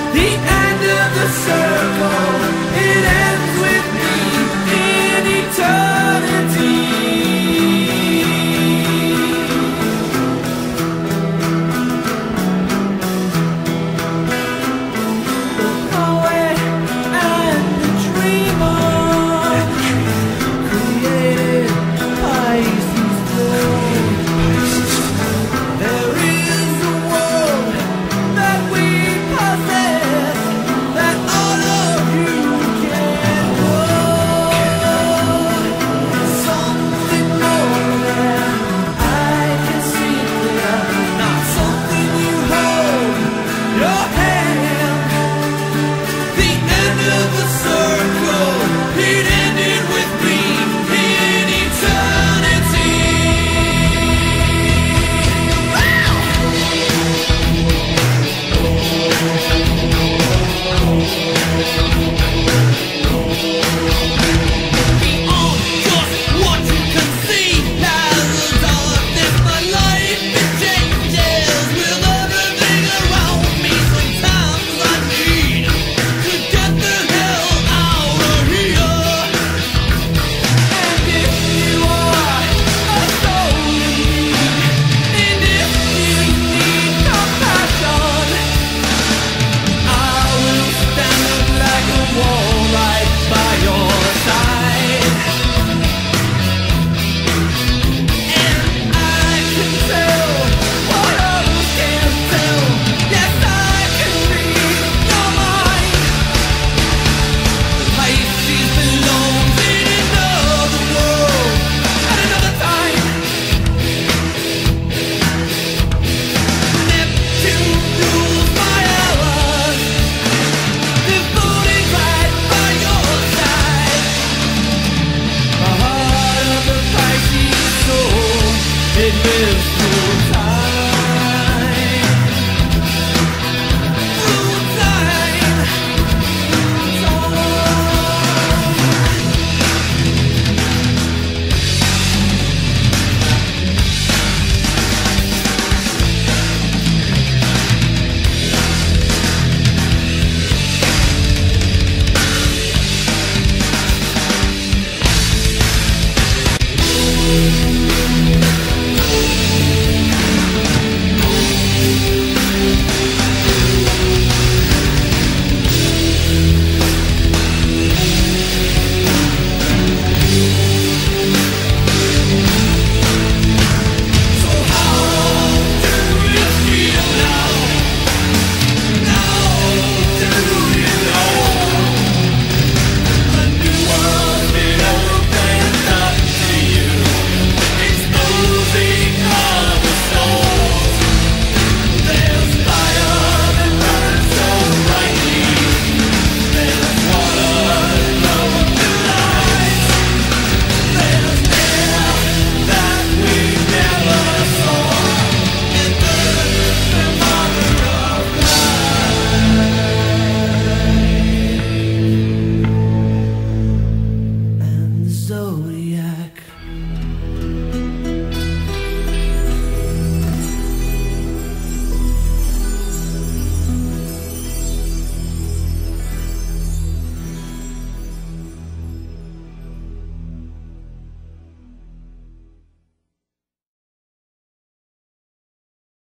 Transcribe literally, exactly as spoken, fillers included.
the end of the circle. It ends with me in eternity. The poet and the dreamer created Pisces gold. There is a world that we possess that all of you can know. Something more than I can see clear, not something you hold your hand. The end of the circle, it ended with me in eternity. Beyond just what you can see lies the darkness. My life it changes with everything around me. Sometimes I need to get the hell out of here. And if you are a soul in need, and if you need compassion, I will stand up like a wall right by your side. And I can tell what others can't tell. Yes, I can read your mind. Pisces belongs in another world at another time. Neptune rules my hours, devoted right by your side. The heart of the Pisces soul, it lives through time. Through time, through time. So how do you feel now? Now do you know? A new world it opens up to you, exposing all the souls. There's fire that burns so brightly. There's water that flows to light. There's air that we never saw, and earth the mother of life. And the zodiac